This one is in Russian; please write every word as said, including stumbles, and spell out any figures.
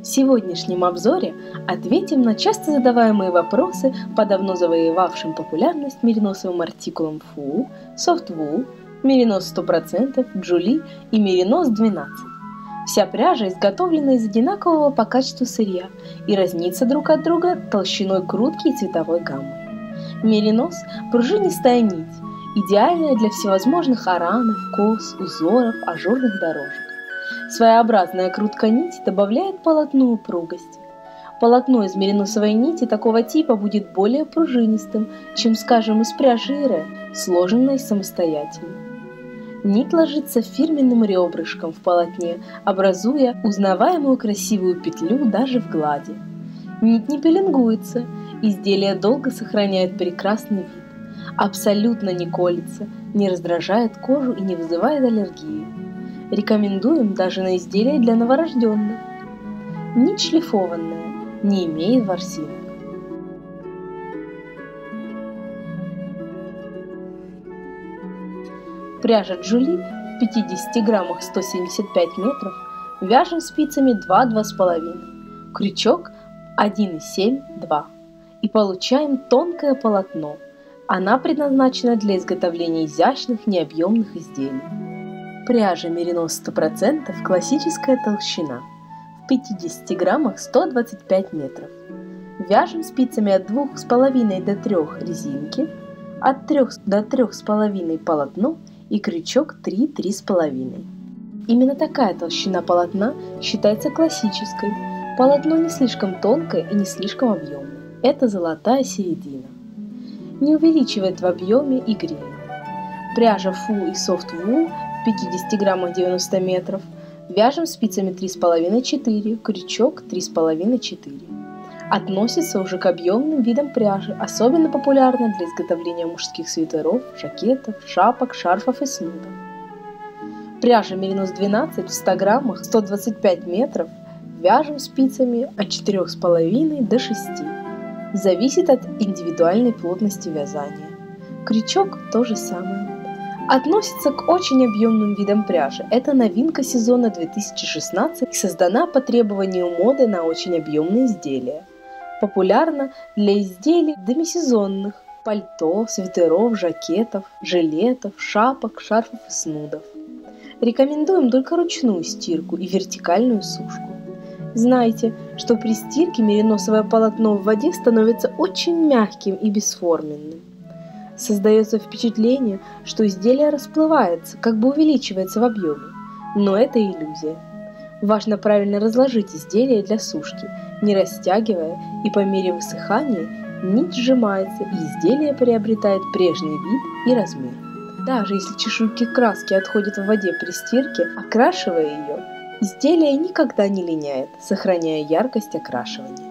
сегодняшнем обзоре ответим на часто задаваемые вопросы по давно завоевавшим популярность мериносовым артикулам Фу, Softwool, Меринос сто процентов, Джули и Меринос двенадцать. Вся пряжа изготовлена из одинакового по качеству сырья и разнится друг от друга толщиной крутки и цветовой гаммой. Меринос – пружинистая нить, идеальная для всевозможных оранов, кос, узоров, ажурных дорожек. Своеобразная крутка нити добавляет полотну упругости. Полотно из мериносовой нити такого типа будет более пружинистым, чем, скажем, из пряжи Ире, сложенной самостоятельно. Нить ложится фирменным ребрышком в полотне, образуя узнаваемую красивую петлю даже в глади. Нить не пеленгуется, изделие долго сохраняет прекрасный вид, абсолютно не колется, не раздражает кожу и не вызывает аллергии. Рекомендуем даже на изделия для новорожденных. Нить шлифованная, не имеет ворсинок. Пряжа Джули в пятидесяти граммах сто семьдесят пять метров, вяжем спицами два-два с половиной, крючок один и семь-два и получаем тонкое полотно. Она предназначена для изготовления изящных необъемных изделий. Пряжа Меринос сто процентов классическая толщина в пятидесяти граммах сто двадцать пять метров. Вяжем спицами от двух с половиной до трёх резинки, от трёх до трёх с половиной полотно и крючок три-три с половиной. Именно такая толщина полотна считается классической. Полотно не слишком тонкое и не слишком объемное. Это золотая середина. Не увеличивает в объеме и греет. Пряжа Фу и Softwool в пятидесяти граммах девяносто метров. Вяжем спицами три с половиной-четыре, крючок три с половиной-четыре. Относится уже к объемным видам пряжи, особенно популярна для изготовления мужских свитеров, жакетов, шапок, шарфов и снудов. Пряжа Меринос двенадцать в ста граммах сто двадцать пять метров. Вяжем спицами от четырёх с половиной до шести. Зависит от индивидуальной плотности вязания. Крючок то же самое. Относится к очень объемным видам пряжи. Это новинка сезона две тысячи шестнадцать и создана по требованию моды на очень объемные изделия. Популярна для изделий демисезонных – пальто, свитеров, жакетов, жилетов, шапок, шарфов и снудов. Рекомендуем только ручную стирку и вертикальную сушку. Знайте, что при стирке мериносовое полотно в воде становится очень мягким и бесформенным. Создается впечатление, что изделие расплывается, как бы увеличивается в объеме, но это иллюзия. Важно правильно разложить изделие для сушки, не растягивая, и по мере высыхания нить сжимается, и изделие приобретает прежний вид и размер. Даже если чешуйки краски отходят в воде при стирке, окрашивая ее, изделие никогда не линяет, сохраняя яркость окрашивания.